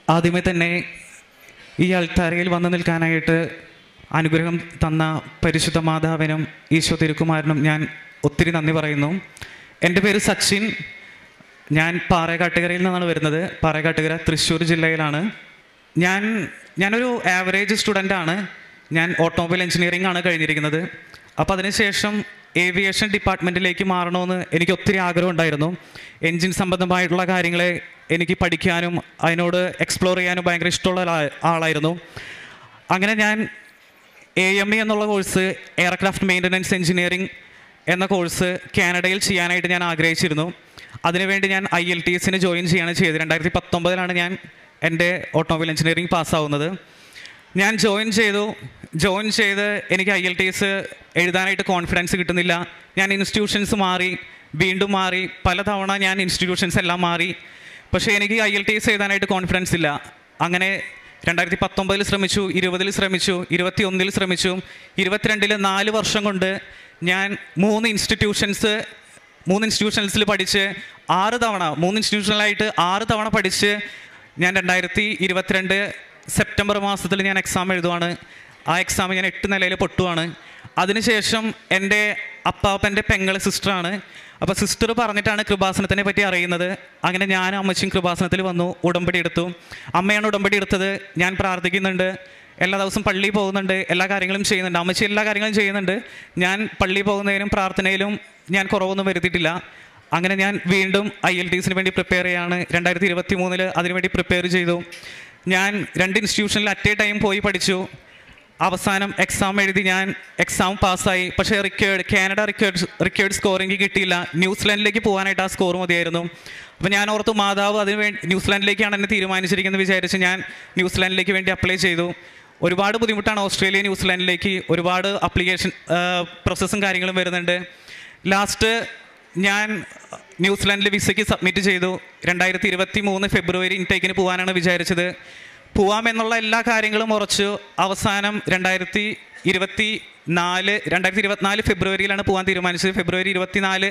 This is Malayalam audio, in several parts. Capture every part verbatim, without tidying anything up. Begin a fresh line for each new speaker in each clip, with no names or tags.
ആദ്യമേ തന്നെ ഈ അൾത്താരയിൽ വന്നു നിൽക്കാനായിട്ട് അനുഗ്രഹം തന്ന പരിശുദ്ധ മാതാവിനും ഈശോ തിരുക്കുമാരനും ഞാൻ ഒത്തിരി നന്ദി പറയുന്നു. എൻ്റെ പേര് സച്ചിൻ. ഞാൻ പാറേക്കാട്ടുകരയിൽ നിന്നാണ് വരുന്നത്. പാറേക്കാട്ടുകര തൃശ്ശൂർ ജില്ലയിലാണ്. ഞാൻ ഞാനൊരു ആവറേജ് സ്റ്റുഡൻ്റാണ്. ഞാൻ ഓട്ടോമൊബൈൽ എഞ്ചിനീയറിംഗ് ആണ് കഴിഞ്ഞിരിക്കുന്നത്. അപ്പോൾ അതിനുശേഷം ഏവിയേഷൻ ഡിപ്പാർട്ട്മെൻറ്റിലേക്ക് മാറണമെന്ന് എനിക്ക് ഒത്തിരി ആഗ്രഹം ഉണ്ടായിരുന്നു. എൻജിൻ സംബന്ധമായിട്ടുള്ള കാര്യങ്ങളെ എനിക്ക് പഠിക്കാനും അതിനോട് എക്സ്പ്ലോർ ചെയ്യാനും ഭയങ്കര ഇഷ്ടമുള്ള ആളായിരുന്നു. അങ്ങനെ ഞാൻ എ എം ഇ എന്നുള്ള കോഴ്സ്, എയർക്രാഫ്റ്റ് മെയിൻ്റനൻസ് എഞ്ചിനീയറിംഗ് എന്ന കോഴ്സ് കാനഡയിൽ ചെയ്യാനായിട്ട് ഞാൻ ആഗ്രഹിച്ചിരുന്നു. അതിനുവേണ്ടി ഞാൻ ഐ എൽ ടി എസിന് ജോയിൻ ചെയ്യാണ് ചെയ്തത്. രണ്ടായിരത്തി പത്തൊമ്പതിലാണ് ഞാൻ എൻ്റെ ഓട്ടോമൊബൈൽ എഞ്ചിനീയറിംഗ് പാസ്സാവുന്നത്. ഞാൻ ജോയിൻ ചെയ്തു. ജോയിൻ ചെയ്ത് എനിക്ക് ഐ എൽ ടി എസ് എഴുതാനായിട്ട് കോൺഫിഡൻസ് കിട്ടുന്നില്ല. ഞാൻ ഇൻസ്റ്റിറ്റ്യൂഷൻസ് മാറി, വീണ്ടും മാറി, പലതവണ ഞാൻ ഇൻസ്റ്റിറ്റ്യൂഷൻസ് എല്ലാം മാറി. പക്ഷേ എനിക്ക് ഐ എൽ ടി എസ് എഴുതാനായിട്ട് കോൺഫിഡൻസ് ഇല്ല. അങ്ങനെ രണ്ടായിരത്തി പത്തൊമ്പതിൽ ശ്രമിച്ചു, ഇരുപതിൽ ശ്രമിച്ചു, ഇരുപത്തി ഒന്നിൽ ശ്രമിച്ചു, ഇരുപത്തിരണ്ടിൽ നാല് വർഷം കൊണ്ട് ഞാൻ മൂന്ന് ഇൻസ്റ്റിറ്റ്യൂഷൻസ് മൂന്ന് ഇൻസ്റ്റിറ്റ്യൂഷൻസിൽ പഠിച്ച് ആറ് തവണ മൂന്ന് ഇൻസ്റ്റിറ്റ്യൂഷനിലായിട്ട് ആറ് തവണ പഠിച്ച് ഞാൻ രണ്ടായിരത്തി ഇരുപത്തിരണ്ട് സെപ്റ്റംബർ മാസത്തിൽ ഞാൻ എക്സാം എഴുതുവാണ്. ആ എക്സാം ഞാൻ എട്ട് നിലയിൽ പൊട്ടുവാണ്. അതിനുശേഷം എൻ്റെ അപ്പാപ്പൻ്റെ പെങ്ങളെ സിസ്റ്ററാണ്. അപ്പോൾ സിസ്റ്റർ പറഞ്ഞിട്ടാണ് കൃപാസനത്തിനെ പറ്റി അറിയുന്നത്. അങ്ങനെ ഞാനും അമ്മച്ചിയും കൃപാസനത്തിൽ വന്നു, ഉടമ്പടി എടുത്തു. അമ്മയാണ് ഉടമ്പടി എടുത്തത്. ഞാൻ പ്രാർത്ഥിക്കുന്നുണ്ട്, എല്ലാ ദിവസവും പള്ളിയിൽ പോകുന്നുണ്ട്, എല്ലാ കാര്യങ്ങളും ചെയ്യുന്നുണ്ട്. അമ്മച്ചി എല്ലാ കാര്യങ്ങളും ചെയ്യുന്നുണ്ട്. ഞാൻ പള്ളിയിൽ പോകുന്നതിനും പ്രാർത്ഥനയിലും ഞാൻ കുറവൊന്നും വരുത്തിയിട്ടില്ല. അങ്ങനെ ഞാൻ വീണ്ടും ഐ എൽ ടി എസിന് വേണ്ടി പ്രിപ്പയർ ചെയ്യാണ്. രണ്ടായിരത്തി ഇരുപത്തി മൂന്നിൽ അതിനുവേണ്ടി പ്രിപ്പയർ ചെയ്തു. ഞാൻ രണ്ട് ഇൻസ്റ്റിറ്റ്യൂഷനിൽ അറ്റ് എ ടൈം പോയി പഠിച്ചു. അവസാനം എക്സാം എഴുതി. ഞാൻ എക്സാം പാസ്സായി. പക്ഷേ required Canada required required score എനിക്ക് കിട്ടിയില്ല. ന്യൂസിലാൻഡിലേക്ക് പോകാനായിട്ട് ആ സ്കോർ മതിയായിരുന്നു. അപ്പോൾ ഞാൻ ഓർത്തു മാതാവ് അതിന് വേണ്ടി ന്യൂസിലാൻഡിലേക്കാണ് എന്നെ തീരുമാനിച്ചിരിക്കുന്നത് വിചാരിച്ച് ഞാൻ ന്യൂസിലാൻഡിലേക്ക് വേണ്ടി അപ്ലൈ ചെയ്തു. ഒരുപാട് ബുദ്ധിമുട്ടാണ് ഓസ്ട്രേലിയ ന്യൂസിലാൻഡിലേക്ക്. ഒരുപാട് അപ്ലിക്കേഷൻ പ്രോസസ്സും കാര്യങ്ങളും വരുന്നുണ്ട്. ലാസ്റ്റ് ഞാൻ ന്യൂസിലാൻഡിൽ വിസയ്ക്ക് സബ്മിറ്റ് ചെയ്തു. രണ്ടായിരത്തി ഇരുപത്തി മൂന്ന് ഫെബ്രുവരി ഇൻടേക്കിന് പോകാനാണ് വിചാരിച്ചത്. പോവാമെന്നുള്ള എല്ലാ കാര്യങ്ങളും ഉറച്ചു. അവസാനം രണ്ടായിരത്തി ഇരുപത്തി നാല് രണ്ടായിരത്തി ഇരുപത്തിനാല് ഫെബ്രുവരിയിലാണ് പോകാൻ തീരുമാനിച്ചത്. ഫെബ്രുവരി ഇരുപത്തിനാല്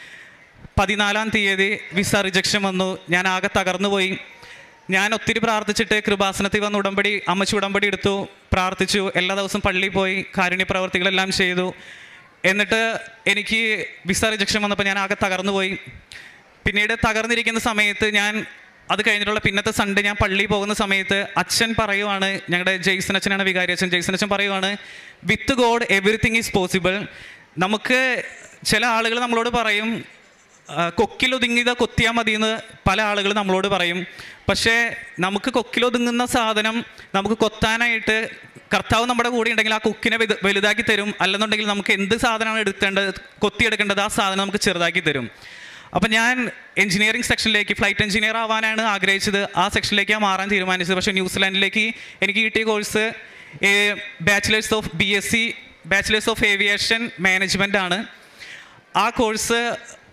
പതിനാലാം തീയതി വിസ റിജക്ഷൻ വന്നു. ഞാൻ ആകെ തകർന്നുപോയി. ഞാൻ ഒത്തിരി പ്രാർത്ഥിച്ചിട്ട് കൃപാസനത്തിൽ വന്ന് ഉടമ്പടി അമ്മച്ചി ഉടമ്പടി എടുത്തു, പ്രാർത്ഥിച്ചു, എല്ലാ ദിവസവും പള്ളിയിൽ പോയി കാരുണ്യ പ്രവർത്തികളെല്ലാം ചെയ്തു. എന്നിട്ട് എനിക്ക് വിസ റിജക്ഷൻ വന്നപ്പോൾ ഞാൻ ആകെ തകർന്നുപോയി. പിന്നീട് തകർന്നിരിക്കുന്ന സമയത്ത് ഞാൻ അത് കഴിഞ്ഞിട്ടുള്ള പിന്നത്തെ സൺഡേ ഞാൻ പള്ളിയിൽ പോകുന്ന സമയത്ത് അച്ഛൻ പറയുവാണ്, ഞങ്ങളുടെ ജെയ്സൺ അച്ഛനാണ് വികാരി അച്ഛൻ, ജെയ്സൺ അച്ഛൻ പറയുവാണ്, with god everything is possible. നമുക്ക് ചില ആളുകൾ നമ്മളോട് പറയും കൊക്കിലൊതുങ്ങിയത് കൊത്തിയാൽ മതി എന്ന് പല ആളുകൾ നമ്മളോട് പറയും. പക്ഷേ നമുക്ക് കൊക്കിലൊതുങ്ങുന്ന സാധനം നമുക്ക് കൊത്താനായിട്ട് കർത്താവ് നമ്മുടെ കൂടെ ഉണ്ടെങ്കിൽ ആ കൊക്കിനെ വലുതാക്കി തരും. അല്ലെന്നുണ്ടെങ്കിൽ നമുക്ക് എന്ത് സാധനമാണ് എടുക്കേണ്ടത്, കൊത്തിയെടുക്കേണ്ടത്, ആ സാധനം നമുക്ക് ചെറുതാക്കി തരും. അപ്പം ഞാൻ എഞ്ചിനീയറിംഗ് സെക്ഷനിലേക്ക് ഫ്ലൈറ്റ് എഞ്ചിനീയർ ആവാനാണ് ആഗ്രഹിച്ചത്. ആ സെക്ഷനിലേക്കാണ് മാറാൻ തീരുമാനിച്ചത്. പക്ഷേ ന്യൂസിലാൻഡിലേക്ക് എനിക്ക് കിട്ടിയ course bachelors of B S C bachelors of aviation management ആണ്. ആ കോഴ്സ്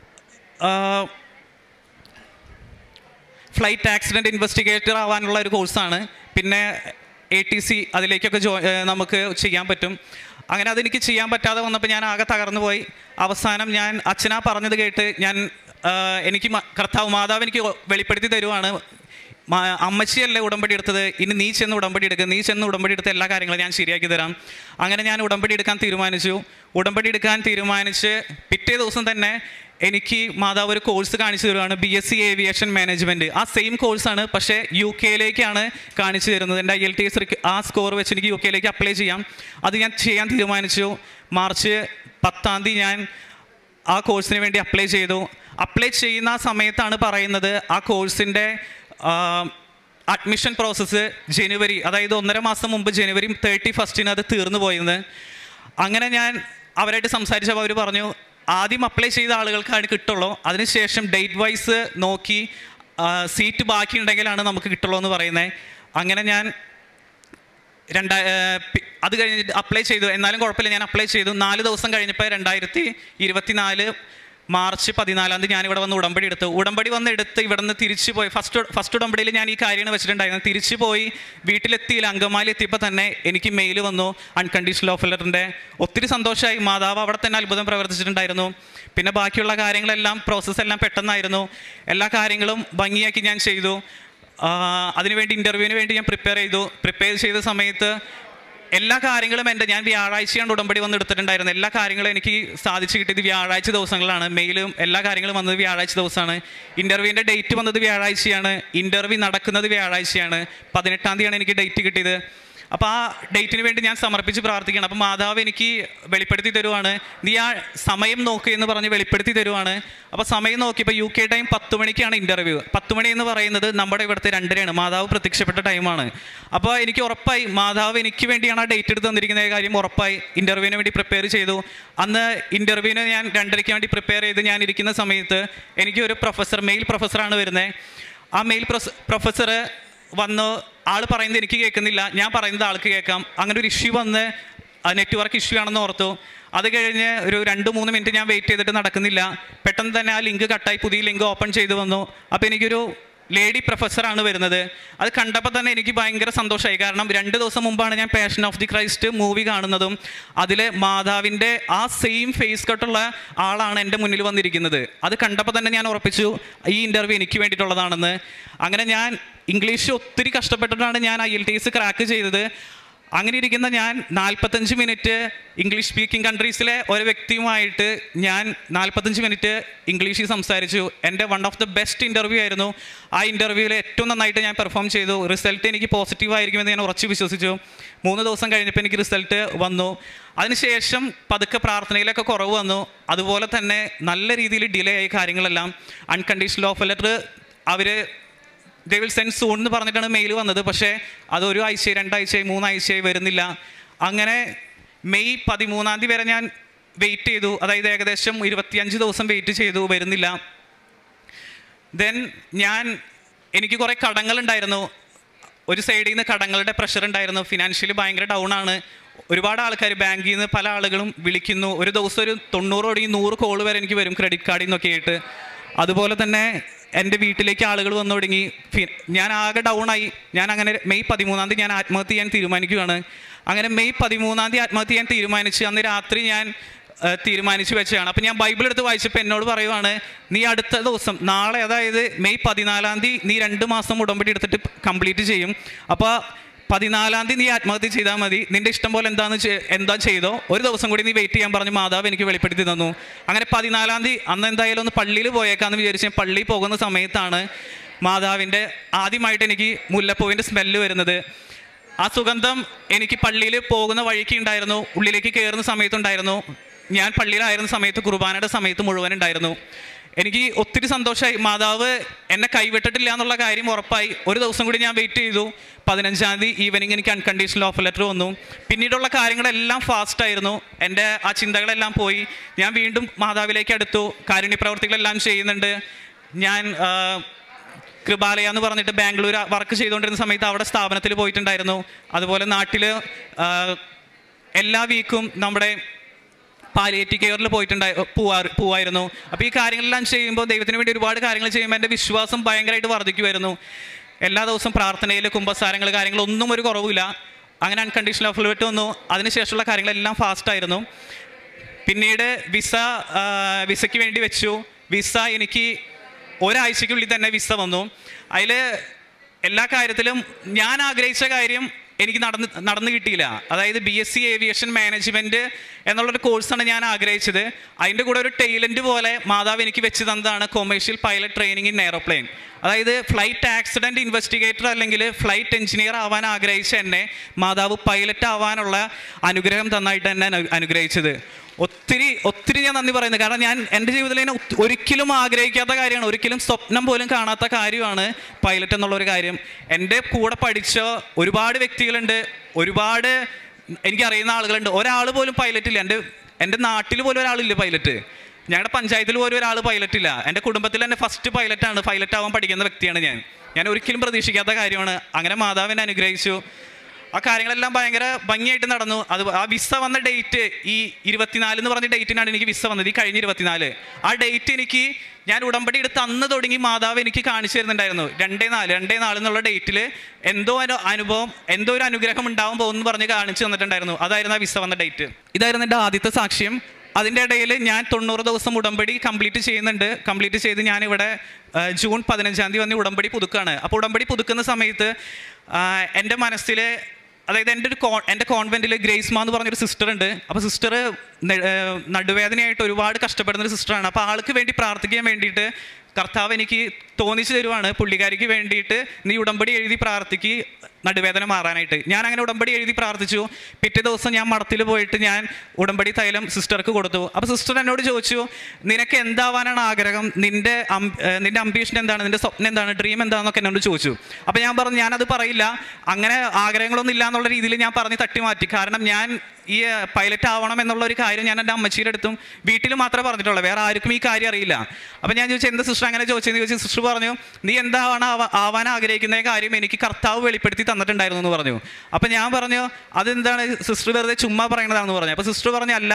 ഫ്ലൈറ്റ് ആക്സിഡൻറ്റ് ഇൻവെസ്റ്റിഗേറ്റർ ആവാനുള്ള ഒരു കോഴ്സാണ്. പിന്നെ എ ടി സി അതിലേക്കൊക്കെ ജോ നമുക്ക് ചെയ്യാൻ പറ്റും. അങ്ങനെ അതെനിക്ക് ചെയ്യാൻ പറ്റാതെ വന്നപ്പോൾ ഞാൻ ആകെ തകർന്നു പോയി. അവസാനം ഞാൻ അച്ഛനാ പറഞ്ഞത് കേട്ട് ഞാൻ എനിക്ക് കർത്താവ് മാതാവ് എനിക്ക് വെളിപ്പെടുത്തി തരുവാണ്, അമ്മച്ചിയല്ലേ ഉടമ്പടി എടുത്തത്, ഇനി നീ ചെന്ന് ഉടമ്പടി എടുക്കുക, നീ ചെന്ന് ഉടമ്പടി എടുത്ത എല്ലാ കാര്യങ്ങളും ഞാൻ ശരിയാക്കി തരാം. അങ്ങനെ ഞാൻ ഉടമ്പടി എടുക്കാൻ തീരുമാനിച്ചു. ഉടമ്പടി എടുക്കാൻ തീരുമാനിച്ച് പിറ്റേ ദിവസം തന്നെ എനിക്ക് മാതാവ് ഒരു കോഴ്സ് കാണിച്ചു തരുവാണ്, B S C aviation management. ആ സെയിം കോഴ്സാണ്, പക്ഷേ യു കെയിലേക്കാണ് കാണിച്ചു തരുന്നത്. എൻ്റെ ഐ എൽ ടി എസ് ആ സ്കോർ വെച്ച് എനിക്ക് യു കെയിലേക്ക് അപ്ലൈ ചെയ്യാം. അത് ഞാൻ ചെയ്യാൻ തീരുമാനിച്ചു. മാർച്ച് പത്താം തീയതി ഞാൻ ആ കോഴ്സിന് വേണ്ടി അപ്ലൈ ചെയ്തു. അപ്ലൈ ചെയ്യുന്ന ആ സമയത്താണ് പറയുന്നത് ആ കോഴ്സിൻ്റെ അഡ്മിഷൻ പ്രോസസ്സ് ജനുവരി, അതായത് ഒന്നര മാസം മുമ്പ് ജനുവരി തേർട്ടി ഫസ്റ്റിന് അത് തീർന്നു പോയെന്ന്. അങ്ങനെ ഞാൻ അവരായിട്ട് സംസാരിച്ചപ്പോൾ അവർ പറഞ്ഞു, ആദ്യം അപ്ലൈ ചെയ്ത ആളുകൾക്കാണ് കിട്ടുള്ളൂ, അതിനുശേഷം ഡേറ്റ് വൈസ് നോക്കി സീറ്റ് ബാക്കിയുണ്ടെങ്കിലാണ് നമുക്ക് കിട്ടുള്ളൂ എന്ന് പറയുന്നത്. അങ്ങനെ ഞാൻ രണ്ടാ അത് കഴിഞ്ഞിട്ട് അപ്ലൈ ചെയ്തു. എന്നാലും കുഴപ്പമില്ല, ഞാൻ അപ്ലൈ ചെയ്തു. നാല് ദിവസം കഴിഞ്ഞപ്പോൾ രണ്ടായിരത്തി ഇരുപത്തി നാല് മാർച്ച് പതിനാലാം തീയതി ഞാനിവിടെ വന്ന് ഉടമ്പടി എടുത്തു. ഉടമ്പടി വന്ന് എടുത്ത് ഇവിടെ നിന്ന് തിരിച്ചു പോയി. ഫസ്റ്റ് ഫസ്റ്റ് ഉടമ്പടിയിൽ ഞാൻ ഈ കാര്യമാണ് വെച്ചിട്ടുണ്ടായിരുന്നത്. തിരിച്ചു പോയി വീട്ടിലെത്തിയില്ല. അങ്കമാലി എത്തിയപ്പോൾ തന്നെ എനിക്ക് മെയിൽ വന്നു, അൺകണ്ടീഷണൽ ഓഫ് ലെറ്ററിൻ്റെ. ഒത്തിരി സന്തോഷമായി. മാതാവ് അവിടെ തന്നെ അത്ഭുതം പ്രവർത്തിച്ചിട്ടുണ്ടായിരുന്നു. പിന്നെ ബാക്കിയുള്ള കാര്യങ്ങളെല്ലാം പ്രോസസ്സെല്ലാം പെട്ടെന്നായിരുന്നു. എല്ലാ കാര്യങ്ങളും ഭംഗിയാക്കി ഞാൻ ചെയ്തു. അതിനുവേണ്ടി ഇൻ്റർവ്യൂവിന് വേണ്ടി ഞാൻ പ്രിപ്പയർ ചെയ്തു. പ്രിപ്പയർ ചെയ്ത സമയത്ത് എല്ലാ കാര്യങ്ങളും എൻ്റെ ഞാൻ വ്യാഴാഴ്ചയാണ് ഉടമ്പടി വന്ന് എടുത്തിട്ടുണ്ടായിരുന്നത്. എല്ലാ കാര്യങ്ങളും എനിക്ക് സാധിച്ചു കിട്ടിയത് വ്യാഴാഴ്ച ദിവസങ്ങളാണ്. മെയിലും എല്ലാ കാര്യങ്ങളും വന്നത് വ്യാഴാഴ്ച ദിവസമാണ്. ഇൻ്റർവ്യൂവിൻ്റെ ഡേറ്റ് വന്നത് വ്യാഴാഴ്ചയാണ്. ഇൻ്റർവ്യൂ നടക്കുന്നത് വ്യാഴാഴ്ചയാണ്. പതിനെട്ടാം തീയതിയാണ് എനിക്ക് ഡേറ്റ് കിട്ടിയത്. അപ്പോൾ ആ ഡേറ്റിന് വേണ്ടി ഞാൻ സമർപ്പിച്ച് പ്രാർത്ഥിക്കണം. അപ്പോൾ മാതാവ് എനിക്ക് വെളിപ്പെടുത്തി തരുവാണ്, നീ ആ സമയം നോക്കുക എന്ന് പറഞ്ഞ് വെളിപ്പെടുത്തി തരുവാണ്. അപ്പോൾ സമയം നോക്കിയപ്പോൾ യു കെ ടൈം പത്ത് മണിക്കാണ് ഇൻ്റർവ്യൂ. പത്ത് മണി എന്ന് പറയുന്നത് നമ്മുടെ ഇവിടുത്തെ രണ്ടരയാണ്. മാതാവ് പ്രത്യക്ഷപ്പെട്ട ടൈമാണ്. അപ്പോൾ എനിക്ക് ഉറപ്പായി മാതാവ് എനിക്ക് വേണ്ടിയാണ് ആ ഡേറ്റ് എടുത്ത് തന്നിരിക്കുന്ന കാര്യം ഉറപ്പായി. ഇൻ്റർവ്യൂവിന് വേണ്ടി പ്രിപ്പയർ ചെയ്തു. അന്ന് ഇൻ്റർവ്യൂവിന് ഞാൻ രണ്ടരയ്ക്ക് വേണ്ടി പ്രിപ്പയർ ചെയ്ത് ഞാൻ ഇരിക്കുന്ന സമയത്ത് എനിക്ക് ഒരു പ്രൊഫസർ, മെയിൽ പ്രൊഫസറാണ് വരുന്നത്. ആ മെയിൽ പ്രൊഫസർ വന്ന് ആൾ പറയുന്നത് എനിക്ക് കേൾക്കുന്നില്ല, ഞാൻ പറയുന്നത് ആൾക്ക് കേൾക്കാം. അങ്ങനെ ഒരു ഇഷ്യൂ വന്ന് നെറ്റ്വർക്ക് ഇഷ്യൂ ആണെന്ന് ഓർത്തു. അത് കഴിഞ്ഞ് ഒരു രണ്ട് മൂന്ന് മിനിറ്റ് ഞാൻ വെയിറ്റ് ചെയ്തിട്ട് നടക്കുന്നില്ല. പെട്ടെന്ന് തന്നെ ആ ലിങ്ക് കട്ടായി പുതിയ ലിങ്ക് ഓപ്പൺ ചെയ്ത് വന്നു. അപ്പോൾ എനിക്കൊരു ലേഡി പ്രൊഫസറാണ് വരുന്നത്. അത് കണ്ടപ്പോൾ തന്നെ എനിക്ക് ഭയങ്കര സന്തോഷമായി. കാരണം രണ്ട് ദിവസം മുമ്പാണ് ഞാൻ passion of the Christ movie കാണുന്നതും അതിൽ മാതാവിൻ്റെ ആ സെയിം ഫേസ് കട്ടുള്ള ആളാണ് എൻ്റെ മുന്നിൽ വന്നിരിക്കുന്നത്. അത് കണ്ടപ്പോൾ തന്നെ ഞാൻ ഉറപ്പിച്ചു ഈ ഇൻ്റർവ്യൂ എനിക്ക് വേണ്ടിയിട്ടുള്ളതാണെന്ന്. അങ്ങനെ ഞാൻ ഇംഗ്ലീഷ് ഒത്തിരി കഷ്ടപ്പെട്ടിട്ടാണ് ഞാൻ I L T S crack ചെയ്തത്. അങ്ങനെ ഇരിക്കുന്ന ഞാൻ നാൽപ്പത്തഞ്ച് മിനിറ്റ് ഇംഗ്ലീഷ് സ്പീക്കിംഗ് കൺട്രീസിലെ ഒരു വ്യക്തിയുമായിട്ട് ഞാൻ നാൽപ്പത്തഞ്ച് മിനിറ്റ് ഇംഗ്ലീഷിൽ സംസാരിച്ചു. എൻ്റെ one of the best interview ആയിരുന്നു. ആ ഇൻ്റർവ്യൂവിൽ ഏറ്റവും നന്നായിട്ട് ഞാൻ പെർഫോം ചെയ്തു. റിസൾട്ട് എനിക്ക് പോസിറ്റീവ് ആയിരിക്കുമെന്ന് ഞാൻ ഉറച്ചു വിശ്വസിച്ചു. മൂന്ന് ദിവസം കഴിഞ്ഞപ്പോൾ എനിക്ക് റിസൾട്ട് വന്നു. അതിനുശേഷം പതുക്കെ പ്രാർത്ഥനയിലൊക്കെ കുറവ് വന്നു. അതുപോലെ തന്നെ നല്ല രീതിയിൽ ഡിലേ ആയി കാര്യങ്ങളെല്ലാം. അൺകണ്ടീഷണൽ ഓഫർ ലെറ്റർ അവർ ദേ വിൽ സെൻഡ് സൂൺ എന്ന് പറഞ്ഞിട്ടാണ് മെയിൽ വന്നത്. പക്ഷേ അതൊരു ആഴ്ചയായി, രണ്ടാഴ്ചയായി, മൂന്നാഴ്ചയായി വരുന്നില്ല. അങ്ങനെ മെയ് പതിമൂന്നാം തീയതി വരെ ഞാൻ വെയിറ്റ് ചെയ്തു. അതായത് ഏകദേശം ഇരുപത്തിയഞ്ച് ദിവസം വെയിറ്റ് ചെയ്തു, വരുന്നില്ല. ദെൻ ഞാൻ എനിക്ക് കുറേ കടങ്ങളുണ്ടായിരുന്നു. ഒരു സൈഡിൽ നിന്ന് കടങ്ങളുടെ പ്രഷർ ഉണ്ടായിരുന്നു. ഫിനാൻഷ്യലി ഭയങ്കര ഡൗൺ ആണ്. ഒരുപാട് ആൾക്കാർ ബാങ്കിൽ നിന്ന് പല ആളുകളും വിളിക്കുന്നു. ഒരു ദിവസം ഒരു തൊണ്ണൂറോടെ നൂറ് കോൾ വരെ എനിക്ക് വരും ക്രെഡിറ്റ് കാർഡിൽ നിന്നൊക്കെ ആയിട്ട്. അതുപോലെ തന്നെ എൻ്റെ വീട്ടിലേക്ക് ആളുകൾ വന്നു തുടങ്ങി. ഞാൻ ആകെ ഡൗൺ ആയി. ഞാൻ അങ്ങനെ മെയ് പതിമൂന്നാം തീയതി ഞാൻ ആത്മഹത്യ ചെയ്യാൻ തീരുമാനിക്കുകയാണ്. അങ്ങനെ മെയ് പതിമൂന്നാം തീയതി ആത്മഹത്യ ചെയ്യാൻ തീരുമാനിച്ച് അന്ന് രാത്രി ഞാൻ തീരുമാനിച്ച് വെച്ചതാണ്. അപ്പോൾ ഞാൻ ബൈബിൾ എടുത്ത് വായിച്ചപ്പോൾ എന്നോട് പറയുവാണ്, നീ അടുത്ത ദിവസം നാളെ, അതായത് മെയ് പതിനാലാം തീയതി നീ രണ്ട് മാസം ഉടമ്പടി എടുത്തിട്ട് കംപ്ലീറ്റ് ചെയ്യും. അപ്പോൾ പതിനാലാം തീയതി നീ ആത്മഹത്യ ചെയ്താൽ മതി, നിൻ്റെ ഇഷ്ടം പോലെ എന്താണെന്ന് എന്താ ചെയ്തോ, ഒരു ദിവസം കൂടി നീ വെയിറ്റ് ചെയ്യാൻ പറഞ്ഞ് മാതാവ് എനിക്ക് വെളിപ്പെടുത്തി തന്നു. അങ്ങനെ പതിനാലാം തീയതി അന്ന് എന്തായാലും ഒന്ന് പള്ളിയിൽ പോയേക്കാന്ന് വിചാരിച്ച് പള്ളിയിൽ പോകുന്ന സമയത്താണ് മാതാവിൻ്റെ ആദ്യമായിട്ട് എനിക്ക് മുല്ലപ്പൂവിൻ്റെ സ്മെല്ല് വരുന്നത്. ആ സുഗന്ധം എനിക്ക് പള്ളിയിൽ പോകുന്ന വഴിക്ക് ഉണ്ടായിരുന്നു, ഉള്ളിലേക്ക് കയറുന്ന സമയത്തുണ്ടായിരുന്നു. ഞാൻ പള്ളിയിലായിരുന്ന സമയത്ത് കുർബാനയുടെ സമയത്ത് മുഴുവൻ ഉണ്ടായിരുന്നു. എനിക്ക് ഒത്തിരി സന്തോഷമായി. മാതാവ് എന്നെ കൈവിട്ടിട്ടില്ല എന്നുള്ള കാര്യം ഉറപ്പായി. ഒരു ദിവസം കൂടി ഞാൻ വെയിറ്റ് ചെയ്തു. പതിനഞ്ചാം തീയതി ഈവനിങ് എനിക്ക് അൺകണ്ടീഷണൽ ഓഫർ ലെറ്റർ വന്നു. പിന്നീടുള്ള കാര്യങ്ങളെല്ലാം ഫാസ്റ്റായിരുന്നു. എൻ്റെ ആ ചിന്തകളെല്ലാം പോയി. ഞാൻ വീണ്ടും മാതാവിലേക്ക് അടുത്തു. കാരുണ്യ പ്രവർത്തികളെല്ലാം ചെയ്യുന്നുണ്ട്. ഞാൻ കൃപാലയ എന്ന് പറഞ്ഞിട്ട് ബാംഗ്ലൂർ വർക്ക് ചെയ്തുകൊണ്ടിരുന്ന സമയത്ത് അവിടെ സ്ഥാപനത്തിൽ പോയിട്ടുണ്ടായിരുന്നു. അതുപോലെ നാട്ടിൽ എല്ലാ വീക്കും നമ്മുടെ പാലിയേറ്റീവ് കെയറിൽ പോയിട്ടുണ്ടായി പോവാറ് പോവായിരുന്നു. അപ്പോൾ ഈ കാര്യങ്ങളെല്ലാം ചെയ്യുമ്പോൾ ദൈവത്തിന് വേണ്ടി ഒരുപാട് കാര്യങ്ങൾ ചെയ്യുമ്പോൾ എൻ്റെ വിശ്വാസം ഭയങ്കരമായിട്ട് വർദ്ധിക്കുമായിരുന്നു. എല്ലാ ദിവസവും പ്രാർത്ഥനയിൽ കുമ്പസാരങ്ങൾ കാര്യങ്ങളൊന്നും ഒരു കുറവില്ല. അങ്ങനെ അൺകണ്ടീഷണൽ ഓഫർ ലെറ്റർ വന്നു. അതിനുശേഷമുള്ള കാര്യങ്ങളെല്ലാം ഫാസ്റ്റായിരുന്നു. പിന്നീട് വിസ വിസയ്ക്ക് വേണ്ടി വെച്ചു. വിസ എനിക്ക് ഒരാഴ്ചയ്ക്കുള്ളിൽ തന്നെ വിസ വന്നു. അതിൽ എല്ലാ കാര്യത്തിലും ഞാൻ ആഗ്രഹിച്ച കാര്യം എനിക്ക് നടന്ന് നടന്നു കിട്ടിയില്ല. അതായത് B S C aviation management എന്നുള്ളൊരു കോഴ്സാണ് ഞാൻ ആഗ്രഹിച്ചത്. അതിൻ്റെ കൂടെ ഒരു ടൈലൻറ്റ് പോലെ മാതാവ് എനിക്ക് വെച്ച് തന്നതാണ് commercial pilot training in aeroplane. അതായത് ഫ്ലൈറ്റ് ആക്സിഡൻറ്റ് ഇൻവെസ്റ്റിഗേറ്റർ അല്ലെങ്കിൽ ഫ്ലൈറ്റ് എഞ്ചിനീയർ ആവാൻ ആഗ്രഹിച്ച എന്നെ മാതാവ് പൈലറ്റ് ആവാനുള്ള അനുഗ്രഹം തന്നായിട്ട് എന്നെ അനുഗ്രഹിച്ചത്. ഒത്തിരി ഒത്തിരി ഞാൻ നന്ദി പറയുന്നത്. കാരണം ഞാൻ എൻ്റെ ജീവിതത്തിൽ തന്നെ ഒരിക്കലും ആഗ്രഹിക്കാത്ത കാര്യമാണ്, ഒരിക്കലും സ്വപ്നം പോലും കാണാത്ത കാര്യമാണ് പൈലറ്റ് എന്നുള്ളൊരു കാര്യം. എൻ്റെ കൂടെ പഠിച്ച ഒരുപാട് വ്യക്തികളുണ്ട്, ഒരുപാട് എനിക്കറിയുന്ന ആളുകളുണ്ട്. ഒരാൾ പോലും പൈലറ്റ് ഇല്ല. എൻ്റെ എൻ്റെ നാട്ടിൽ പോലും ഒരാളില്ല പൈലറ്റ്. ഞങ്ങളുടെ പഞ്ചായത്തിൽ പോലും ഒരാൾ പൈലറ്റില്ല. എൻ്റെ കുടുംബത്തിൽ തന്നെ ഫസ്റ്റ് പൈലറ്റാണ്, പൈലറ്റ് ആവാൻ പഠിക്കുന്ന വ്യക്തിയാണ് ഞാൻ. ഞാൻ ഒരിക്കലും പ്രതീക്ഷിക്കാത്ത കാര്യമാണ്. അങ്ങനെ മാതാവിനെ അനുഗ്രഹിച്ചു. ആ കാര്യങ്ങളെല്ലാം ഭയങ്കര ഭംഗിയായിട്ട് നടന്നു. അത് ആ വിസ വന്ന ഡേറ്റ് ഈ ഇരുപത്തിനാല് എന്ന് പറഞ്ഞ ഡേറ്റിനാണ് എനിക്ക് വിസ വന്നത്, ഈ കഴിഞ്ഞ ഇരുപത്തിനാല്. ആ ഡേറ്റ് എനിക്ക് ഞാൻ ഉടമ്പടി എടുത്ത് അന്ന് തുടങ്ങി മാതാവ് എനിക്ക് കാണിച്ചു തരുന്നുണ്ടായിരുന്നു. രണ്ടേ നാല് രണ്ടേ നാല് എന്നുള്ള ഡേറ്റിൽ എന്തോ ഒരു അനുഭവം, എന്തോ ഒരു അനുഗ്രഹം ഉണ്ടാവാൻ പോകുമെന്ന് പറഞ്ഞ് കാണിച്ചു തന്നിട്ടുണ്ടായിരുന്നു. അതായിരുന്നു ആ വിസ വന്ന ഡേറ്റ്. ഇതായിരുന്നു എൻ്റെ ആദ്യത്തെ സാക്ഷ്യം. അതിൻ്റെ ഇടയിൽ ഞാൻ തൊണ്ണൂറ് ദിവസം ഉടമ്പടി കംപ്ലീറ്റ് ചെയ്യുന്നുണ്ട്. കംപ്ലീറ്റ് ചെയ്ത് ഞാനിവിടെ ജൂൺ പതിനഞ്ചാം തീയതി വന്ന് ഉടമ്പടി പുതുക്കുകയാണ്. അപ്പോൾ ഉടമ്പടി പുതുക്കുന്ന സമയത്ത് എൻ്റെ മനസ്സിൽ, അതായത് എൻ്റെ ഒരു കോ എൻ്റെ കോൺവെൻറ്റിൽ ഗ്രേസ്മ എന്ന് പറഞ്ഞൊരു സിസ്റ്റർ ഉണ്ട്. അപ്പോൾ സിസ്റ്റർ നടുവേദനയായിട്ട് ഒരുപാട് കഷ്ടപ്പെടുന്നൊരു സിസ്റ്ററാണ്. അപ്പോൾ ആൾക്ക് വേണ്ടി പ്രാർത്ഥിക്കാൻ വേണ്ടിയിട്ട് കർത്താവ് എനിക്ക് തോന്നിച്ചു തരുവാണ്, പുള്ളിക്കാരിക്ക് വേണ്ടിയിട്ട് നീ ഉടമ്പടി എഴുതി പ്രാർത്ഥിക്ക് നടുവേദന മാറാനായിട്ട്. ഞാൻ അങ്ങനെ ഉടമ്പടി എഴുതി പ്രാർത്ഥിച്ചു. പിറ്റേ ദിവസം ഞാൻ മഠത്തിൽ പോയിട്ട് ഞാൻ ഉടമ്പടി തൈലം സിസ്റ്റർക്ക് കൊടുത്തു. അപ്പോൾ സിസ്റ്റർ എന്നോട് ചോദിച്ചു, നിനക്ക് എന്താവാനാണ് ആഗ്രഹം, നിൻ്റെ നിൻ്റെ അംബീഷൻ എന്താണ്, നിൻ്റെ സ്വപ്നം എന്താണ്, ഡ്രീം എന്താണെന്നൊക്കെ എന്നോട് ചോദിച്ചു. അപ്പോൾ ഞാൻ പറഞ്ഞു, ഞാനത് പറയില്ല, അങ്ങനെ ആഗ്രഹങ്ങളൊന്നും ഇല്ല എന്നുള്ള രീതിയിൽ ഞാൻ പറഞ്ഞ് തട്ടി മാറ്റി. കാരണം ഞാൻ ഈ പൈലറ്റ് ആവണം എന്നുള്ള ഒരു കാര്യം ഞാൻ എൻ്റെ അമ്മച്ചിയുടെ അടുത്തും വീട്ടിൽ മാത്രമേ പറഞ്ഞിട്ടുള്ളൂ, വേറെ ആർക്കും ഈ കാര്യം അറിയില്ല. അപ്പോൾ ഞാൻ ചോദിച്ചു, എന്താ സിസ്റ്റർ അങ്ങനെ ചോദിച്ചെന്ന് ചോദിച്ചു. സിസ്റ്റർ പറഞ്ഞു, നീ എന്താവാണ് ആവാൻ ആഗ്രഹിക്കുന്ന കാര്യം എനിക്ക് കർത്താവ് വെളിപ്പെടുത്തി തന്നിട്ടുണ്ടായിരുന്നു എന്ന് പറഞ്ഞു. അപ്പം ഞാൻ പറഞ്ഞു, അതെന്താണ് സിസ്റ്റർ വെറുതെ ചുമ്മാ പറയണതാണെന്ന് പറഞ്ഞു. അപ്പോൾ സിസ്റ്റർ പറഞ്ഞു, അല്ല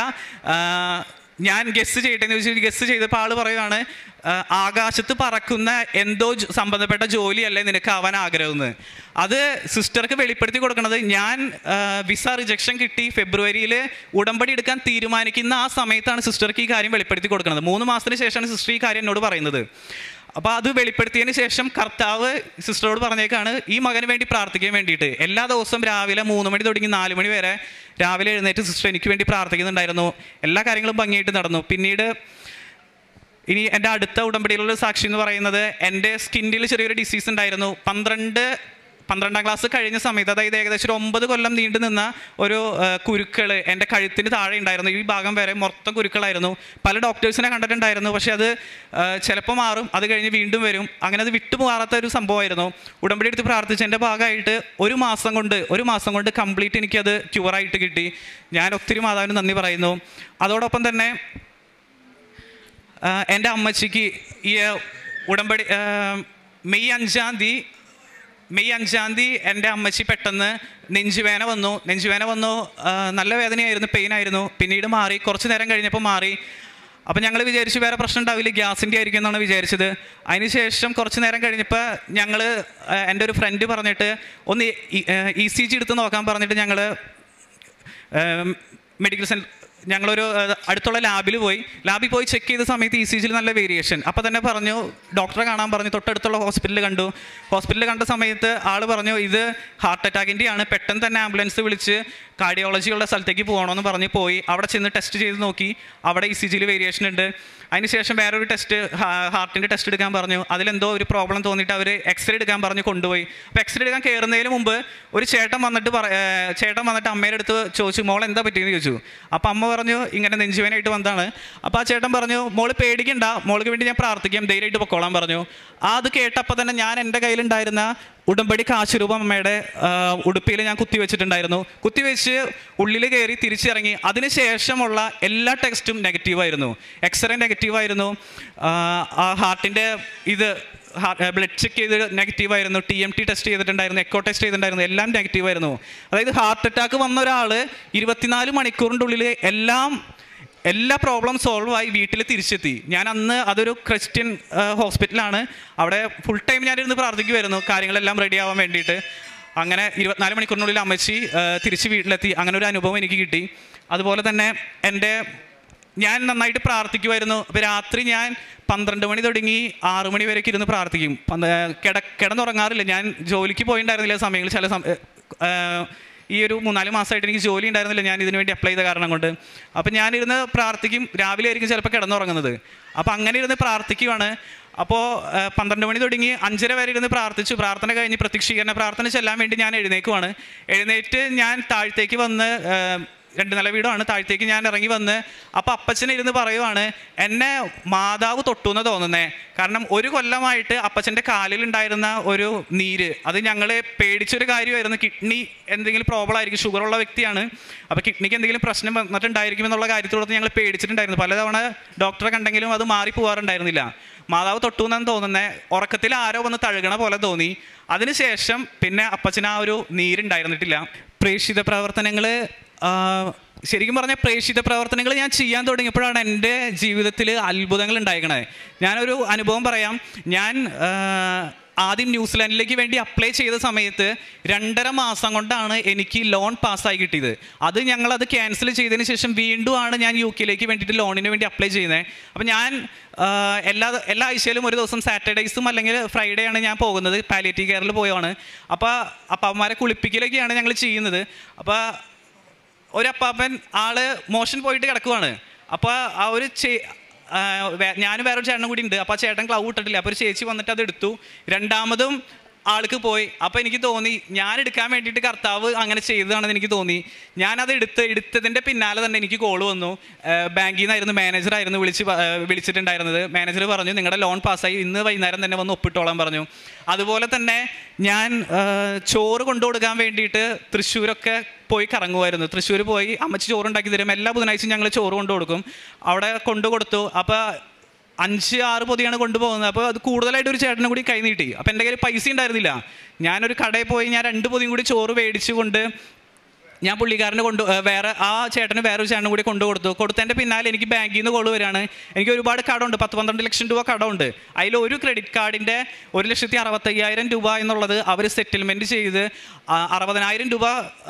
ഞാൻ ഗസ് ചെയ്യട്ടെ എന്ന് ചോദിച്ചു. ഗസ് ചെയ്തപ്പോൾ ആൾ പറയുകയാണ്, ആകാശത്ത് പറക്കുന്ന എന്തോ സംബന്ധപ്പെട്ട ജോലിയല്ലേ നിനക്ക് ആവാൻ ആഗ്രഹമെന്ന്. അത് സിസ്റ്റർക്ക് വെളിപ്പെടുത്തി കൊടുക്കുന്നത് ഞാൻ വിസ റിജക്ഷൻ കിട്ടി ഫെബ്രുവരിയിൽ ഉടമ്പടി എടുക്കാൻ തീരുമാനിക്കുന്ന ആ സമയത്താണ് സിസ്റ്റർക്ക് ഈ കാര്യം വെളിപ്പെടുത്തി കൊടുക്കുന്നത്. മൂന്ന് മാസത്തിന് ശേഷമാണ് സിസ്റ്റർ ഈ കാര്യം എന്നോട് പറയുന്നത്. അപ്പോൾ അത് വെളിപ്പെടുത്തിയതിന് ശേഷം കർത്താവ് സിസ്റ്ററോട് പറഞ്ഞേക്കാണ് ഈ മകന് വേണ്ടി പ്രാർത്ഥിക്കാൻ വേണ്ടിയിട്ട്. എല്ലാ ദിവസവും രാവിലെ മൂന്ന് മണി തുടങ്ങി നാല് മണി വരെ രാവിലെ എഴുന്നേറ്റ് സിസ്റ്റർ എനിക്ക് വേണ്ടി പ്രാർത്ഥിക്കുന്നുണ്ടായിരുന്നു. എല്ലാ കാര്യങ്ങളും ഭംഗിയായിട്ട് നടന്നു. പിന്നീട് ഇനി എൻ്റെ അടുത്ത ഉടമ്പടിയിലുള്ള സാക്ഷി എന്ന് പറയുന്നത്, എൻ്റെ സ്കിന്നിൽ ചെറിയൊരു ഡിസീസ് ഉണ്ടായിരുന്നു. പന്ത്രണ്ട് പന്ത്രണ്ടാം ക്ലാസ് കഴിഞ്ഞ സമയത്ത്, അതായത് ഏകദേശം ഒരു ഒമ്പത് കൊല്ലം നീണ്ടു നിന്ന ഒരു കുരുക്കൾ എൻ്റെ കഴുത്തിന് താഴെ ഉണ്ടായിരുന്നു. ഈ ഭാഗം വരെ മൊത്തം കുരുക്കളായിരുന്നു. പല ഡോക്ടേഴ്സിനെ കണ്ടിട്ടുണ്ടായിരുന്നു, പക്ഷേ അത് ചിലപ്പോൾ മാറും, അത് കഴിഞ്ഞ് വീണ്ടും വരും. അങ്ങനെ അത് വിട്ടു മാറാത്ത ഒരു സംഭവമായിരുന്നു. ഉടമ്പടി എടുത്ത് പ്രാർത്ഥിച്ചതിൻ്റെ ഭാഗമായിട്ട് ഒരു മാസം കൊണ്ട് ഒരു മാസം കൊണ്ട് കംപ്ലീറ്റ് എനിക്കത് ക്യൂറായിട്ട് കിട്ടി. ഞാൻ ഒത്തിരി മാതാവിന് നന്ദി പറയുന്നു. അതോടൊപ്പം തന്നെ എൻ്റെ അമ്മച്ചിക്ക് ഈ ഉടമ്പടി മെയ് അഞ്ചാം തീയതി മെയ് അഞ്ചാം തീയതി എൻ്റെ അമ്മച്ചി പെട്ടെന്ന് നെഞ്ചുവേന വന്നു നെഞ്ചുവേന വന്നു നല്ല വേദനയായിരുന്നു, പെയിനായിരുന്നു. പിന്നീട് മാറി, കുറച്ച് നേരം കഴിഞ്ഞപ്പോൾ മാറി. അപ്പം ഞങ്ങൾ വിചാരിച്ചു വേറെ പ്രശ്നം ഉണ്ടാവില്ല, ഗ്യാസിൻ്റെ ആയിരിക്കും എന്നാണ് വിചാരിച്ചത്. അതിനുശേഷം കുറച്ച് നേരം കഴിഞ്ഞപ്പോൾ ഞങ്ങൾ, എൻ്റെ ഒരു ഫ്രണ്ട് പറഞ്ഞിട്ട് ഒന്ന് ഇ സി ജി എടുത്ത് നോക്കാൻ പറഞ്ഞിട്ട് ഞങ്ങൾ മെഡിക്കൽ സെൻറ്റർ ഞങ്ങളൊരു അടുത്തുള്ള ലാബിൽ പോയി ലാബിൽ പോയി ചെക്ക് ചെയ്ത സമയത്ത് ഇ സി ജിയിൽ നല്ല വേരിയേഷൻ. അപ്പോൾ തന്നെ പറഞ്ഞു, ഡോക്ടറെ കാണാൻ പറഞ്ഞു. തൊട്ടടുത്തുള്ള ഹോസ്പിറ്റലിൽ കണ്ടു. ഹോസ്പിറ്റലിൽ കണ്ട സമയത്ത് ആൾ പറഞ്ഞു, ഇത് ഹാർട്ട് അറ്റാക്കിൻ്റെയാണ്, പെട്ടെന്ന് തന്നെ ആംബുലൻസ് വിളിച്ച് കാർഡിയോളജിയുള്ള സ്ഥലത്തേക്ക് പോകണമെന്ന് പറഞ്ഞ് പോയി. അവിടെ ചെന്ന് ടെസ്റ്റ് ചെയ്ത് നോക്കി, അവിടെ ഇ സി ജിയിൽ വേരിയേഷൻ ഉണ്ട്. അതിനുശേഷം വേറൊരു ടെസ്റ്റ്, ഹാർട്ടിൻ്റെ ടെസ്റ്റ് എടുക്കാൻ പറഞ്ഞു. അതിലെന്തോ ഒരു പ്രോബ്ലം തോന്നിയിട്ട് അവർ എക്സ്റേ എടുക്കാൻ പറഞ്ഞ് കൊണ്ടുപോയി. അപ്പോൾ എക്സ്റേ എടുക്കാൻ കയറുന്നതിന് മുമ്പ് ഒരു ചേട്ടൻ വന്നിട്ട് പറ ചേട്ടൻ വന്നിട്ട് അമ്മയുടെ അടുത്ത് ചോദിച്ചു, മോൾ എന്താ പറ്റിയെന്ന് ചോദിച്ചു. അപ്പോൾ അമ്മ പറഞ്ഞു, ഇങ്ങനെ നെഞ്ചുവേനായിട്ട് വന്നതാണ്. അപ്പോൾ ആ ചേട്ടൻ പറഞ്ഞു, മോള് പേടിക്കണ്ട, മോൾക്ക് വേണ്ടി ഞാൻ പ്രാർത്ഥിക്കാം, ധൈര്യമായിട്ട് പൊക്കോളാൻ പറഞ്ഞു. അത് കേട്ടപ്പോൾ തന്നെ ഞാൻ എൻ്റെ കയ്യിലുണ്ടായിരുന്ന ഉടമ്പടി കാശുരൂപം അമ്മയുടെ ഉടുപ്പിൽ ഞാൻ കുത്തിവെച്ചിട്ടുണ്ടായിരുന്നു. കുത്തിവെച്ച് ഉള്ളിൽ കയറി തിരിച്ചിറങ്ങി. അതിനുശേഷമുള്ള എല്ലാ ടെസ്റ്റും നെഗറ്റീവായിരുന്നു. എക്സ്റേ നെഗറ്റീവായിരുന്നു, ഹാർട്ടിൻ്റെ ഇത് ബ്ലഡ് ചെക്ക് ചെയ്ത് നെഗറ്റീവായിരുന്നു, ടി എം ടി ടെസ്റ്റ് ചെയ്തിട്ടുണ്ടായിരുന്നു, എക്കോ ടെസ്റ്റ് ചെയ്തിട്ടുണ്ടായിരുന്നു, എല്ലാം നെഗറ്റീവായിരുന്നു. അതായത് ഹാർട്ട് അറ്റാക്ക് വന്ന ഒരാൾ ഇരുപത്തിനാല് മണിക്കൂറിൻ്റെ ഉള്ളിൽ എല്ലാം എല്ലാ പ്രോബ്ലം സോൾവ് ആയി വീട്ടിൽ തിരിച്ചെത്തി. ഞാൻ അന്ന് അതൊരു ക്രിസ്ത്യൻ ഹോസ്പിറ്റലാണ്. അവിടെ ഫുൾ ടൈം ഞാനിരുന്ന് പ്രാർത്ഥിക്കുമായിരുന്നു കാര്യങ്ങളെല്ലാം റെഡി ആവാൻ വേണ്ടിയിട്ട്. അങ്ങനെ ഇരുപത്തിനാല് മണിക്കൂറിനുള്ളിൽ അമ്മച്ചി തിരിച്ച് വീട്ടിലെത്തി. അങ്ങനെ ഒരു അനുഭവം എനിക്ക് കിട്ടി. അതുപോലെ തന്നെ എൻ്റെ ഞാൻ നന്നായിട്ട് പ്രാർത്ഥിക്കുമായിരുന്നു. അപ്പോൾ രാത്രി ഞാൻ പന്ത്രണ്ട് മണി തുടങ്ങി ആറ് മണി വരെയൊക്കെ ഇരുന്ന് പ്രാർത്ഥിക്കും. കിട കിടന്നുറങ്ങാറില്ല. ഞാൻ ജോലിക്ക് പോയിട്ടുണ്ടായിരുന്നില്ല സമയങ്ങളിൽ. ചില സമയ ഈ ഒരു മൂന്നാല് മാസമായിട്ട് എനിക്ക് ജോലി ഉണ്ടായിരുന്നില്ല, ഞാൻ ഇതിനു വേണ്ടി അപ്ലൈ ചെയ്ത കാരണം കൊണ്ട്. അപ്പം ഞാനിരുന്ന് പ്രാർത്ഥിക്കും. രാവിലെ ആയിരിക്കും ചിലപ്പോൾ കിടന്നുറങ്ങുന്നത്. അപ്പോൾ അങ്ങനെ ഇരുന്ന് പ്രാർത്ഥിക്കുവാണ്. അപ്പോൾ പന്ത്രണ്ട് മണി തുടങ്ങി അഞ്ചര വരെ ഇരുന്ന് പ്രാർത്ഥിച്ചു. പ്രാർത്ഥന കഴിഞ്ഞ് പ്രത്യക്ഷീകരണ പ്രാർത്ഥന ചെല്ലാൻ വേണ്ടി ഞാൻ എഴുന്നേക്കുവാണ്. എഴുന്നേറ്റ് ഞാൻ താഴത്തേക്ക് വന്ന്, രണ്ട് നില വീടാണ്, താഴത്തേക്ക് ഞാൻ ഇറങ്ങി വന്ന് അപ്പോൾ അപ്പച്ചനെ ഇരുന്ന് പറയുവാണ്, എന്നെ മാതാവ് തൊട്ടു എന്ന് തോന്നുന്നേ. കാരണം ഒരു കൊല്ലമായിട്ട് അപ്പച്ചൻ്റെ കാലിലുണ്ടായിരുന്ന ഒരു നീര്, അത് ഞങ്ങളെ പേടിച്ചൊരു കാര്യമായിരുന്നു. കിഡ്നി എന്തെങ്കിലും പ്രോബ്ലം ആയിരിക്കും, ഷുഗറുള്ള വ്യക്തിയാണ്. അപ്പോൾ കിഡ്നിക്ക് എന്തെങ്കിലും പ്രശ്നം വന്നിട്ടുണ്ടായിരിക്കും എന്നുള്ള കാര്യത്തോടൊത്ത് ഞങ്ങൾ പേടിച്ചിട്ടുണ്ടായിരുന്നു. പലതവണ ഡോക്ടറെ കണ്ടെങ്കിലും അത് മാറി പോകാറുണ്ടായിരുന്നില്ല. മാതാവ് തൊട്ടു എന്നാണ് തോന്നുന്നത്. ഉറക്കത്തിൽ ആരോ വന്ന് തഴുകണ പോലെ തോന്നി. അതിനുശേഷം പിന്നെ അപ്പച്ചന് ആ ഒരു നീരുണ്ടായിരുന്നിട്ടില്ല. പ്രേക്ഷിത പ്രവർത്തനങ്ങൾ, ശരിക്കും പറഞ്ഞാൽ പ്രേക്ഷിത പ്രവർത്തനങ്ങൾ ഞാൻ ചെയ്യാൻ തുടങ്ങിയപ്പോഴാണ് എൻ്റെ ജീവിതത്തിൽ അത്ഭുതങ്ങൾ ഉണ്ടായിരിക്കണത്. ഞാനൊരു അനുഭവം പറയാം. ഞാൻ ആദ്യം ന്യൂസിലാൻഡിലേക്ക് വേണ്ടി അപ്ലൈ ചെയ്ത സമയത്ത് രണ്ടര മാസം കൊണ്ടാണ് എനിക്ക് ലോൺ പാസ്സായി കിട്ടിയത്. അത് ഞങ്ങളത് ക്യാൻസൽ ചെയ്തതിന് ശേഷം വീണ്ടും ആണ് ഞാൻ യു കെയിലേക്ക് വേണ്ടിയിട്ട് ലോണിന് വേണ്ടി അപ്ലൈ ചെയ്യുന്നത്. അപ്പം ഞാൻ എല്ലാ എല്ലാ ആഴ്ചയിലും ഒരു ദിവസം സാറ്റർഡേയ്സും അല്ലെങ്കിൽ ഫ്രൈഡേ ആണ് ഞാൻ പോകുന്നത്, പാലിയേറ്റീവ് കെയറിൽ പോയാണ്. അപ്പോൾ അപ്പാപ്പന്മാരെ കുളിപ്പിക്കലൊക്കെയാണ് ഞങ്ങൾ ചെയ്യുന്നത്. അപ്പോൾ ഒരു അപ്പാപ്പൻ ആള് മോഷൻ പോയിട്ട് കിടക്കുവാണ്. അപ്പോൾ ആ ഒരു ചേ ഞാൻ വേറൊരു ചേട്ടനും കൂടി ഉണ്ട്. അപ്പോൾ ആ ചേട്ടൻ ക്ലൗ ഇട്ടിട്ടില്ല. അപ്പോൾ ഒരു ചേച്ചി വന്നിട്ട് അത് എടുത്തു. രണ്ടാമതും ആൾക്ക് പോയി. അപ്പോൾ എനിക്ക് തോന്നി ഞാൻ എടുക്കാൻ വേണ്ടിയിട്ട് കർത്താവ് അങ്ങനെ ചെയ്തതാണെന്ന് എനിക്ക് തോന്നി. ഞാനത് എടുത്ത് എടുത്തതിൻ്റെ പിന്നാലെ തന്നെ എനിക്ക് കോൾ വന്നു. ബാങ്കിൽ നിന്നായിരുന്നു, മാനേജറായിരുന്നു വിളിച്ച് വിളിച്ചിട്ടുണ്ടായിരുന്നത്. മാനേജർ പറഞ്ഞു നിങ്ങളുടെ ലോൺ പാസ്സായി, ഇന്ന് വൈകുന്നേരം തന്നെ വന്ന് ഒപ്പിട്ടോളാൻ പറഞ്ഞു. അതുപോലെ തന്നെ ഞാൻ ചോറ് കൊണ്ടു കൊടുക്കാൻ വേണ്ടിയിട്ട് തൃശ്ശൂരൊക്കെ പോയി കറങ്ങുമായിരുന്നു. തൃശ്ശൂർ പോയി അമ്മച്ചി ചോറുണ്ടാക്കി തരും. എല്ലാ ബുധനാഴ്ചയും ഞങ്ങൾ ചോറ് കൊണ്ടു കൊടുക്കും. അവിടെ കൊണ്ടു കൊടുത്തു. അപ്പോൾ അഞ്ച് ആറ് പൊതിയാണ് കൊണ്ടുപോകുന്നത്. അപ്പോൾ അത് കൂടുതലായിട്ട് ഒരു ചേട്ടനും കൂടി കൈ നീട്ടി. അപ്പോൾ എൻ്റെ കയ്യിൽ പൈസ ഉണ്ടായിരുന്നില്ല. ഞാനൊരു കടയിൽ പോയി ഞാൻ രണ്ട് പൊതിയും കൂടി ചോറ് മേടിച്ചു കൊണ്ട് ഞാൻ പുള്ളിക്കാരന് കൊണ്ട് വേറെ ആ ചേട്ടന് വേറൊരു ചേട്ടനും കൂടി കൊണ്ടു കൊടുത്തു. കൊടുത്തതിൻ്റെ പിന്നാലെ എനിക്ക് ബാങ്കിൽ നിന്ന് കോൾ വരികയാണ്. എനിക്ക് ഒരുപാട് കടമുണ്ട്, പത്ത് പന്ത്രണ്ട് ലക്ഷം രൂപ കടമുണ്ട്. അതിൽ ഒരു ക്രെഡിറ്റ് കാർഡിൻ്റെ ഒരു ലക്ഷത്തി അറുപത്തയ്യായിരം രൂപ എന്നുള്ളത് അവർ സെറ്റിൽമെൻറ്റ് ചെയ്ത് അറുപതിനായിരം രൂപ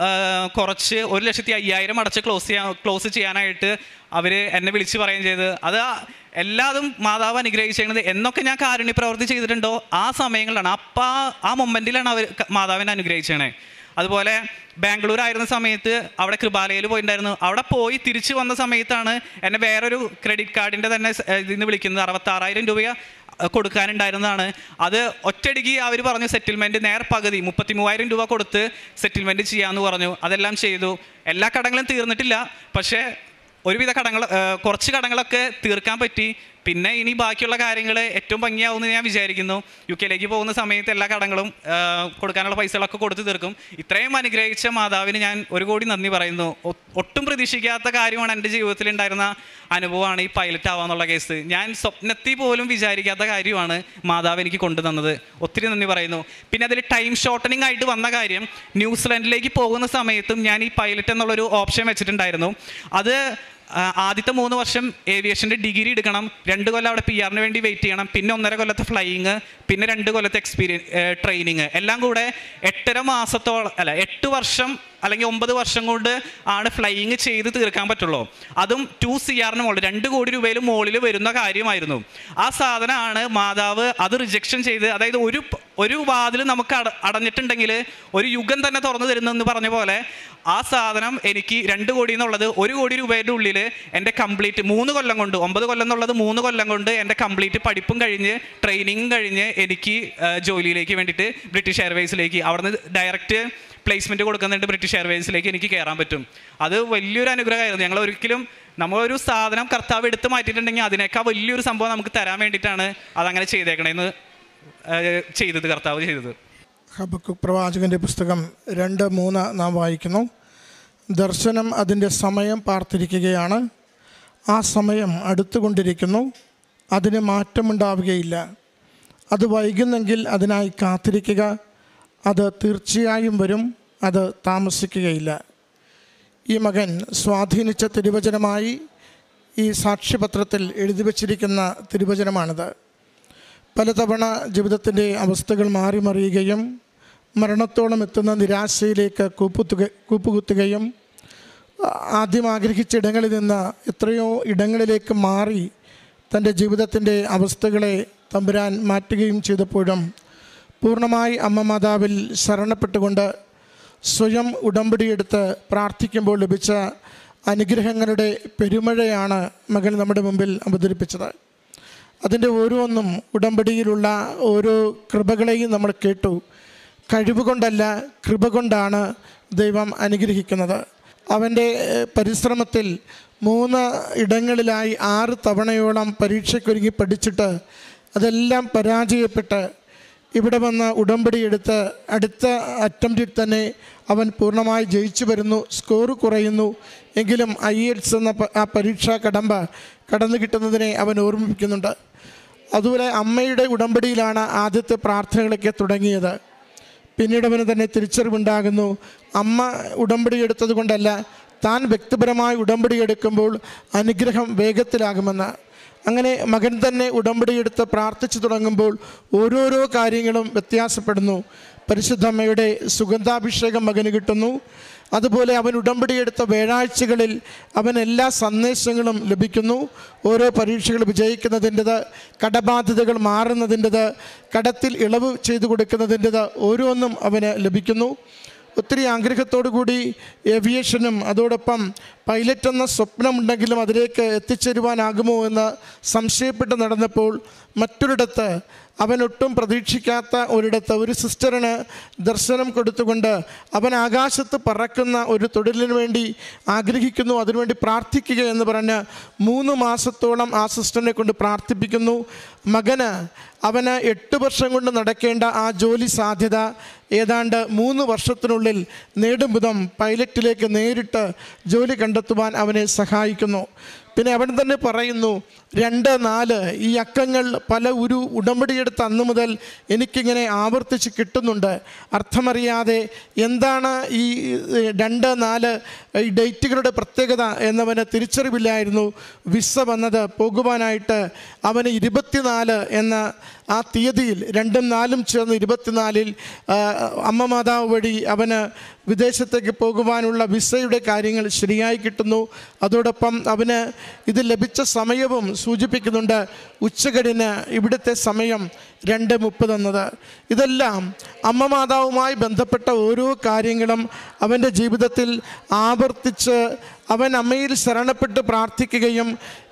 കുറച്ച് ഒരു ലക്ഷത്തി അയ്യായിരം അടച്ച് ക്ലോസ് ചെയ്യാൻ ക്ലോസ് ചെയ്യാനായിട്ട് അവർ എന്നെ വിളിച്ച് പറയുകയും ചെയ്ത്. അത് എല്ലാതും മാതാവ് അനുഗ്രഹിച്ചിരുന്നത്. എന്നൊക്കെ ഞാൻ കാരുണ്യ പ്രവൃത്തി ചെയ്തിട്ടുണ്ടോ ആ സമയങ്ങളിലാണ്, അപ്പം ആ മൊമെൻറ്റിലാണ് അവർ മാതാവിനെ അനുഗ്രഹിച്ചത്. അതുപോലെ ബാംഗ്ലൂർ ആയിരുന്ന സമയത്ത് അവിടെ കൃപാലയിൽ പോയിട്ടുണ്ടായിരുന്നു. അവിടെ പോയി തിരിച്ചു വന്ന സമയത്താണ് എന്നെ വേറൊരു ക്രെഡിറ്റ് കാർഡിൻ്റെ തന്നെ ഇതിന് വിളിക്കുന്നത്. അറുപത്താറായിരം രൂപ കൊടുക്കാനുണ്ടായിരുന്നതാണ്. അത് ഒറ്റയടിക്ക് അവർ പറഞ്ഞു സെറ്റിൽമെൻറ്റ് നേർ പകുതി മുപ്പത്തി മൂവായിരം രൂപ കൊടുത്ത് സെറ്റിൽമെൻറ്റ് ചെയ്യാമെന്ന് പറഞ്ഞു. അതെല്ലാം ചെയ്തു. എല്ലാ കടങ്ങളും തീർന്നിട്ടില്ല, പക്ഷേ ഒരുവിധ കടങ്ങൾ കുറച്ച് കടങ്ങളൊക്കെ തീർക്കാൻ പറ്റി. പിന്നെ ഇനി ബാക്കിയുള്ള കാര്യങ്ങൾ ഏറ്റവും ഭംഗിയാവുമെന്ന് ഞാൻ വിചാരിക്കുന്നു. യു കെയിലേക്ക് പോകുന്ന സമയത്ത് എല്ലാ കടങ്ങളും കൊടുക്കാനുള്ള പൈസകളൊക്കെ കൊടുത്ത് തീർക്കും. ഇത്രയും അനുഗ്രഹിച്ച മാതാവിന് ഞാൻ ഒരു കോടി നന്ദി പറയുന്നു. ഒട്ടും പ്രതീക്ഷിക്കാത്ത കാര്യമാണ് എൻ്റെ ജീവിതത്തിൽ ഉണ്ടായിരുന്ന അനുഭവമാണ് ഈ പൈലറ്റ് ആവാന്നുള്ള കേസ്. ഞാൻ സ്വപ്നത്തിൽ പോലും വിചാരിക്കാത്ത കാര്യമാണ് മാതാവ് എനിക്ക് കൊണ്ടുതന്നത്. ഒത്തിരി നന്ദി പറയുന്നു. പിന്നെ അതിൽ ടൈം ഷോർട്ടനിങ് ആയിട്ട് വന്ന കാര്യം, ന്യൂസിലാൻഡിലേക്ക് പോകുന്ന സമയത്തും ഞാൻ ഈ പൈലറ്റ് എന്നുള്ളൊരു ഓപ്ഷൻ വെച്ചിട്ടുണ്ടായിരുന്നു. അത് ആദ്യത്തെ മൂന്ന് വർഷം ഏവിയേഷൻ്റെ ഡിഗ്രി എടുക്കണം, രണ്ട് കൊല്ലം അവിടെ പി ആറിന് വേണ്ടി വെയിറ്റ് ചെയ്യണം, പിന്നെ ഒന്നര കൊല്ലത്തെ ഫ്ലൈയിങ്, പിന്നെ രണ്ട് കൊല്ലത്തെ എക്സ്പീരിയൻസ് ട്രെയിനിങ്, എല്ലാം കൂടെ എട്ടര മാസത്തോളം അല്ല എട്ട് വർഷം അല്ലെങ്കിൽ ഒമ്പത് വർഷം കൊണ്ട് ആണ് ഫ്ലൈയിങ് ചെയ്ത് തീർക്കാൻ പറ്റുള്ളൂ. അതും ടു സി ആറിന് മുകളിൽ രണ്ട് കോടി രൂപയിൽ മുകളിൽ വരുന്ന കാര്യമായിരുന്നു. ആ സാധനമാണ് മാതാവ് അത് റിജക്ഷൻ ചെയ്ത്, അതായത് ഒരു ഒരു വാതിൽ നമുക്ക് അട അടഞ്ഞിട്ടുണ്ടെങ്കിൽ ഒരു യുഗം തന്നെ തുറന്നു തരുന്നെന്ന് പറഞ്ഞ പോലെ ആ സാധനം എനിക്ക് രണ്ട് കോടി എന്നുള്ളത് ഒരു കോടി രൂപയുടെ ഉള്ളിൽ എൻ്റെ കംപ്ലീറ്റ് മൂന്ന് കൊല്ലം കൊണ്ട്, ഒമ്പത് കൊല്ലം എന്നുള്ളത് മൂന്ന് കൊല്ലം കൊണ്ട് എൻ്റെ കംപ്ലീറ്റ് പഠിപ്പും കഴിഞ്ഞ് ട്രെയിനിങ്ങും കഴിഞ്ഞ് എനിക്ക് ജോലിയിലേക്ക് വേണ്ടിയിട്ട് ബ്രിട്ടീഷ് എയർവേസിലേക്ക് അവിടുന്ന് ഡയറക്റ്റ് പ്ലേസ്മെൻറ്റ് കൊടുക്കുന്നുണ്ട് ബ്രിട്ടീഷ് എയർവേസിലേക്ക് എനിക്ക് കയറാൻ പറ്റും. അത് വലിയൊരു അനുഗ്രഹമായിരുന്നു. ഞങ്ങൾ ഒരിക്കലും നമ്മളൊരു സാധനം കർത്താവ് എടുത്ത് മാറ്റിയിട്ടുണ്ടെങ്കിൽ അതിനേക്കാൾ വലിയൊരു സംഭവം നമുക്ക് തരാൻ വേണ്ടിയിട്ടാണ് അതങ്ങനെ ചെയ്തേക്കണേന്ന് ചെയ്തത് കർത്താവ് ചെയ്തത്.
ഹബക്കൂക്ക് പ്രവാചകൻ്റെ പുസ്തകം രണ്ട് മൂന്ന് നാം വായിക്കുന്നു. ദർശനം അതിൻ്റെ സമയം പാർത്തിരിക്കുകയാണ്, ആ സമയം അടുത്തുകൊണ്ടിരിക്കുന്നു, അതിന് മാറ്റമുണ്ടാവുകയില്ല. അത് വൈകുന്നെങ്കിൽ അതിനായി കാത്തിരിക്കുക, അത് തീർച്ചയായും വരും, അത് താമസിക്കുകയില്ല. ഈ മകൻ സ്വാധീനിച്ച തിരുവചനമായി ഈ സാക്ഷ്യപത്രത്തിൽ എഴുതി വച്ചിരിക്കുന്ന തിരുവചനമാണിത്. പലതവണ ജീവിതത്തിൻ്റെ അവസ്ഥകൾ മാറി മറിയുകയും മരണത്തോളം എത്തുന്ന നിരാശയിലേക്ക് കൂപ്പുത്തുക കൂപ്പുകുത്തുകയും ആദ്യം ആഗ്രഹിച്ച ഇടങ്ങളിൽ നിന്ന് എത്രയോ ഇടങ്ങളിലേക്ക് മാറി തൻ്റെ ജീവിതത്തിൻ്റെ അവസ്ഥകളെ തമ്പുരാൻ മാറ്റുകയും ചെയ്തപ്പോഴും പൂർണ്ണമായി അമ്മ മാതാവിൽ ശരണപ്പെട്ടുകൊണ്ട് സ്വയം ഉടമ്പടിയെടുത്ത് പ്രാർത്ഥിക്കുമ്പോൾ ലഭിച്ച അനുഗ്രഹങ്ങളുടെ പെരുമഴയാണ് മകൻ നമ്മുടെ മുമ്പിൽ അവതരിപ്പിച്ചത്. അതിൻ്റെ ഓരോന്നും ഉടമ്പടിയിലുള്ള ഓരോ കൃപകളെയും നമ്മൾ കേട്ടു. കഴിവുകൊണ്ടല്ല, കൃപ കൊണ്ടാണ് ദൈവം അനുഗ്രഹിക്കുന്നത്. അവൻ്റെ പരിശ്രമത്തിൽ മൂന്ന് ഇടങ്ങളിലായി ആറ് തവണയോളം പരീക്ഷയ്ക്കൊരുങ്ങി പഠിച്ചിട്ട് അതെല്ലാം പരാജയപ്പെട്ട് ഇവിടെ വന്ന് ഉടമ്പടി എടുത്ത് അടുത്ത അറ്റംപ്റ്റിൽ തന്നെ അവൻ പൂർണ്ണമായി ജയിച്ചു വരുന്നു. സ്കോർ കുറയുന്നു എങ്കിലും ഐ എൽസ് എന്ന ആ പരീക്ഷാ കടമ്പ കടന്നു കിട്ടുന്നതിനെ അവൻ ഓർമ്മിപ്പിക്കുന്നുണ്ട്. അതുപോലെ അമ്മയുടെ ഉടമ്പടിയിലാണ് ആദ്യത്തെ പ്രാർത്ഥനകളൊക്കെ തുടങ്ങിയത്. പിന്നീട് അവന് തന്നെ തിരിച്ചറിവുണ്ടാകുന്നു, അമ്മ ഉടമ്പടി എടുത്തത് കൊണ്ടല്ല, താൻ വ്യക്തിപരമായി ഉടമ്പടി എടുക്കുമ്പോൾ അനുഗ്രഹം വേഗത്തിലാകുമെന്ന്. അങ്ങനെ മകൻ തന്നെ ഉടമ്പടിയെടുത്ത് പ്രാർത്ഥിച്ചു തുടങ്ങുമ്പോൾ ഓരോരോ കാര്യങ്ങളും വ്യത്യാസപ്പെടുന്നു. പരിശുദ്ധമ്മയുടെ സുഗന്ധാഭിഷേകം മകന് കിട്ടുന്നു. അതുപോലെ അവൻ ഉടമ്പടിയെടുത്ത വ്യാഴാഴ്ചകളിൽ അവൻ എല്ലാ സന്ദേശങ്ങളും ലഭിക്കുന്നു. ഓരോ പരീക്ഷകൾ വിജയിക്കുന്നതിൻ്റെത്, കടബാധ്യതകൾ മാറുന്നതിൻ്റെത്, കടത്തിൽ ഇളവ് ചെയ്തു കൊടുക്കുന്നതിൻ്റെത് ഓരോന്നും അവന് ലഭിക്കുന്നു. ഒത്തിരി ആഗ്രഹത്തോടു കൂടി ഏവിയേഷനും അതോടൊപ്പം പൈലറ്റ് എന്ന സ്വപ്നമുണ്ടെങ്കിലും അതിലേക്ക് എത്തിച്ചേരുവാനാകുമോ എന്ന് സംശയപ്പെട്ട് നടന്നപ്പോൾ മറ്റൊരിടത്ത്, അവനൊട്ടും പ്രതീക്ഷിക്കാത്ത ഒരിടത്ത് ഒരു സിസ്റ്ററിന് ദർശനം കൊടുത്തുകൊണ്ട് അവൻ ആകാശത്ത് പറക്കുന്ന ഒരു തൊഴിലിന് വേണ്ടി ആഗ്രഹിക്കുന്നു, അതിനുവേണ്ടി പ്രാർത്ഥിക്കുക എന്ന് പറഞ്ഞ് മൂന്ന് മാസത്തോളം ആ സിസ്റ്ററിനെ കൊണ്ട് പ്രാർത്ഥിപ്പിക്കുന്നു. മകന് അവന് എട്ട് വർഷം കൊണ്ട് നടക്കേണ്ട ആ ജോലി സാധ്യത ഏതാണ്ട് മൂന്ന് വർഷത്തിനുള്ളിൽ നേടും വിധം പൈലറ്റിലേക്ക് നേരിട്ട് ജോലി കണ്ടെത്തുവാൻ അവനെ സഹായിക്കുന്നു. പിന്നെ അവൻ തന്നെ പറയുന്നു, രണ്ട് നാല് ഈ അക്കങ്ങൾ പല ഒരു ഉടമ്പടിയെടുത്ത അന്ന് മുതൽ എനിക്കിങ്ങനെ ആവർത്തിച്ച് കിട്ടുന്നുണ്ട്. അർത്ഥമറിയാതെ എന്താണ് ഈ രണ്ട് നാല് ഈ ഡേറ്റുകളുടെ പ്രത്യേകത എന്നവന് തിരിച്ചറിവില്ലായിരുന്നു. വിസ വന്നത് പോകുവാനായിട്ട് അവന് ഇരുപത്തിനാല് എന്ന ആ തീയതിയിൽ, രണ്ടും നാലും ചേർന്ന് ഇരുപത്തിനാലിൽ അമ്മ മാതാവ് വഴി അവന് വിദേശത്തേക്ക് പോകുവാനുള്ള വിസയുടെ കാര്യങ്ങൾ ശരിയായി കിട്ടുന്നു. അതോടൊപ്പം അവന് ഇത് ലഭിച്ച സമയവും സൂചിപ്പിക്കുന്നുണ്ട്. ഉച്ചകഴിഞ്ഞ് ഇവിടുത്തെ സമയം രണ്ട് മുപ്പത് എന്നത്. ഇതെല്ലാം അമ്മ മാതാവുമായി ബന്ധപ്പെട്ട ഓരോ കാര്യങ്ങളും അവൻ്റെ ജീവിതത്തിൽ ആവർത്തിച്ച് അവൻ അമ്മയിൽ ശരണപ്പെട്ട് പ്രാർത്ഥിക്കുകയും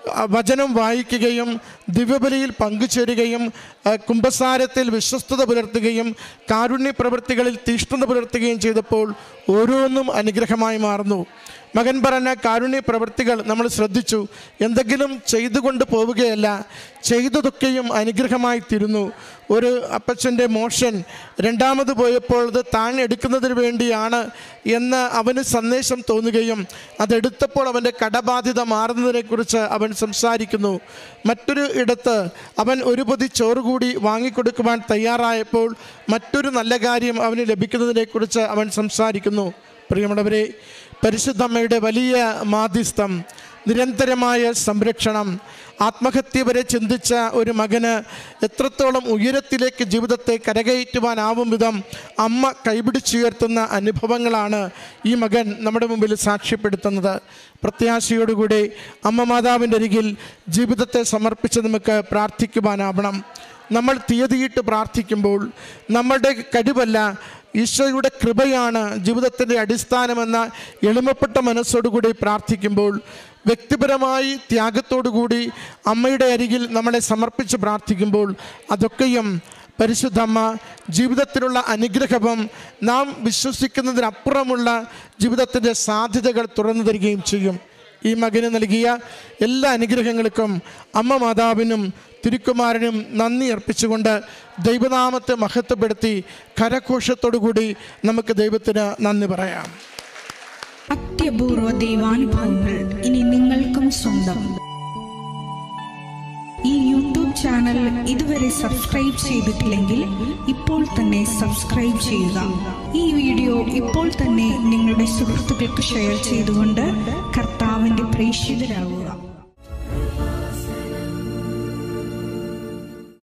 വചനം വായിക്കുകയും ദിവ്യബലിയിൽ പങ്കുചേരുകയും കുംഭസാരത്തിൽ വിശ്വസ്തത പുലർത്തുകയും കാരുണ്യ പ്രവൃത്തികളിൽ തീഷ്ണത പുലർത്തുകയും ചെയ്തപ്പോൾ ഓരോന്നും അനുഗ്രഹമായി മാറുന്നു. മകൻ പറഞ്ഞ കാരുണ്യ പ്രവൃത്തികൾ നമ്മൾ ശ്രദ്ധിച്ചു. എന്തെങ്കിലും ചെയ്തുകൊണ്ട് പോവുകയല്ല, ചെയ്തതൊക്കെയും അനുഗ്രഹമായി തീരുന്നു. ഒരു അപ്പച്ചൻ്റെ മോഷൻ രണ്ടാമത് പോയപ്പോൾ അത് താൻ എടുക്കുന്നതിന് വേണ്ടിയാണ് എന്ന് അവന് സന്ദേശം തോന്നുകയും അതെടുത്തപ്പോൾ അവൻ്റെ കടബാധ്യത മാറുന്നതിനെക്കുറിച്ച് അവൻ സംസാരിക്കുന്നു. മറ്റൊരു ഇടത്ത് അവൻ ഒരു പൊതി ചോറ് കൂടി വാങ്ങിക്കൊടുക്കുവാൻ തയ്യാറായപ്പോൾ മറ്റൊരു നല്ല കാര്യം അവന് ലഭിക്കുന്നതിനെക്കുറിച്ച് അവൻ സംസാരിക്കുന്നു. പ്രിയമുള്ളവരെ, പരിശുദ്ധമ്മയുടെ വലിയ മാധ്യസ്ഥം, നിരന്തരമായ സംരക്ഷണം, ആത്മഹത്യ വരെ ചിന്തിച്ച ഒരു മകന് എത്രത്തോളം ഉയരത്തിലേക്ക് ജീവിതത്തെ കരകയറ്റുവാനാവും വിധം അമ്മ കൈപിടിച്ചുയർത്തുന്ന അനുഭവങ്ങളാണ് ഈ മകൻ നമ്മുടെ മുമ്പിൽ സാക്ഷ്യപ്പെടുത്തുന്നത്. പ്രത്യാശയോടുകൂടി അമ്മ മാതാവിൻ്റെ അരികിൽ ജീവിതത്തെ സമർപ്പിച്ച് നമുക്ക് പ്രാർത്ഥിക്കുവാനാവണം. നമ്മൾ തീയതിയിട്ട് പ്രാർത്ഥിക്കുമ്പോൾ നമ്മളുടെ കഴിവല്ല, ഈശോയുടെ കൃപയാണ് ജീവിതത്തിൻ്റെ അടിസ്ഥാനമെന്ന എളിമപ്പെട്ട മനസ്സോടുകൂടി പ്രാർത്ഥിക്കുമ്പോൾ, വ്യക്തിപരമായി ത്യാഗത്തോടുകൂടി അമ്മയുടെ അരികിൽ നമ്മളെ സമർപ്പിച്ച് പ്രാർത്ഥിക്കുമ്പോൾ അതൊക്കെയും പരിശുദ്ധമ്മ ജീവിതത്തിലുള്ള അനുഗ്രഹവും നാം വിശ്വസിക്കുന്നതിനപ്പുറമുള്ള ജീവിതത്തിൻ്റെ സാധ്യതകൾ തുറന്നു തരികയും ചെയ്യും. ഈ മകന് നൽകിയ എല്ലാ അനുഗ്രഹങ്ങൾക്കും അമ്മ മാതാവിനും തിരുക്കുമാരനും നന്ദി അർപ്പിച്ചുകൊണ്ട് ദൈവനാമത്തെ മഹത്വപ്പെടുത്തി കരഘോഷത്തോടുകൂടി നമുക്ക് ദൈവത്തിന് നന്ദി പറയാം.
അത്യപൂർവ ദൈവാനുഭവങ്ങൾ ഇനി നിങ്ങൾക്കും സ്വന്തം. ഈ യൂട്യൂബ് ചാനൽ ഇതുവരെ സബ്സ്ക്രൈബ് ചെയ്തിട്ടില്ലെങ്കിൽ ഇപ്പോൾ തന്നെ സബ്സ്ക്രൈബ് ചെയ്യുക. ഈ വീഡിയോ ഇപ്പോൾ തന്നെ നിങ്ങളുടെ സുഹൃത്തുക്കൾക്ക് ഷെയർ ചെയ്തുകൊണ്ട് കർത്താവിൻ്റെ പ്രേക്ഷിതരാകുക.